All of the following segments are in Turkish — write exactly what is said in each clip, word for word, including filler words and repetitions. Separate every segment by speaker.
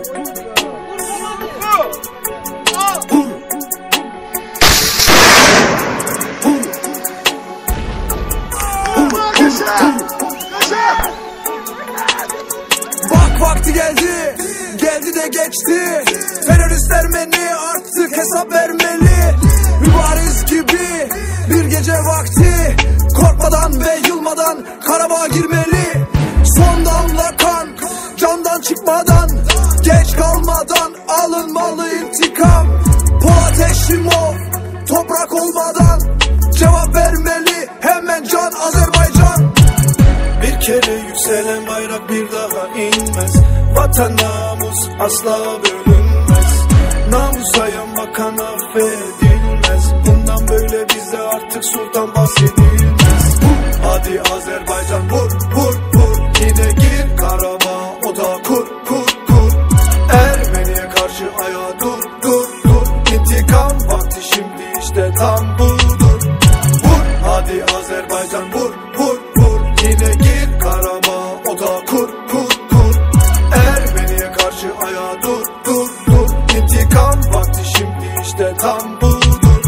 Speaker 1: Bak vakti geldi, geldi de geçti. Teröristler beni artık hesap vermeli. Mübariz gibi bir gece vakti, korkmadan ve yılmadan Karabağ'a girmeli. Son damla kan, candan çıkmadan, geç kalmadan alınmalı intikam. Polat Eşimov, toprak olmadan cevap vermeli hemen can Azerbaycan.
Speaker 2: Bir kere yükselen bayrak bir daha inmez. Vatan namus asla bölünmez. Namusa yanmakan affedilmez. Bundan böyle bize artık sultan bahsedilmez. Hadi Azerbaycan vur vur vur, yine gir Karabağ, o da kur kur kur. Ermeniye karşı ayağa dur dur dur. İntikam vakti şimdi işte tam budur. Vur hadi Azerbaycan vur vur vur, yine gir Karabağ, o da kur kur kur. Ermeniye karşı ayağa dur dur dur. İntikam vakti şimdi işte tam budur.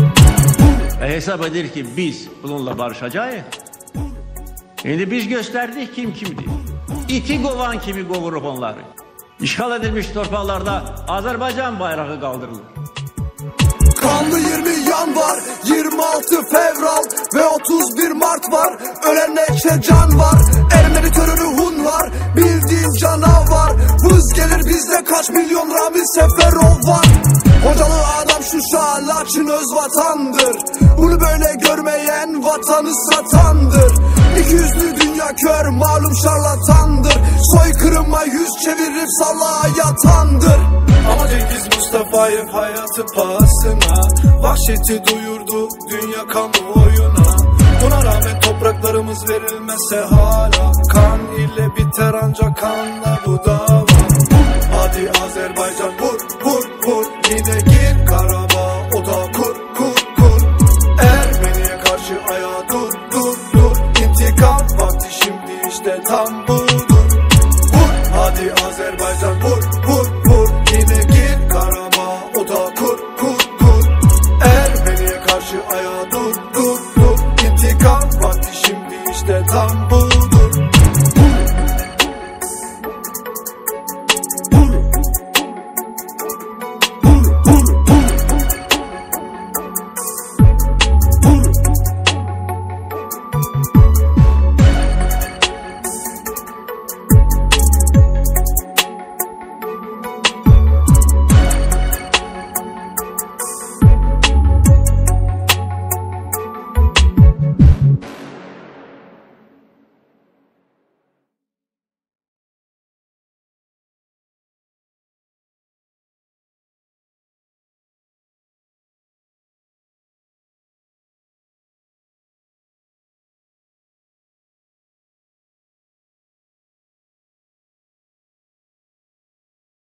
Speaker 3: E hesap edir ki biz bununla barışacağız. Şimdi biz gösterdik kim kimdi. İti kovan kimi kovurup onları. İşgal edilmiş torpaklarda Azerbaycan bayrağı kaldırılır.
Speaker 1: Kanlı yirmi yanvar, yirmi altı Fevral ve otuz bir Mart var. Ölenlerce can var, Ermeni terörü Hun var. Bildiğin canavar, hız gelir bizde kaç milyon Ramiz Seferov var. Hocalı adam şu Laçin öz vatandır. Bunu böyle görmeyen vatanı satandır. İki yüzlü dünya kör malum şarlatandır. Soykırıma yüz çevirip salağa yatandır.
Speaker 2: Ama Cengiz Mustafa'yı hayatı pahasına vahşeti duyurdu dünya kamuoyuna. Buna rağmen topraklarımız verilmezse hala kan ile biter ancak kanla bu dava. Hadi Azerbaycan vur vur vur, yine gir Karabağ, o da kur kur kur. Ermeniye karşı ayağa dur dur dur. İntikam vakti şimdi işte tam budur. Vur hadi Azerbaycan vur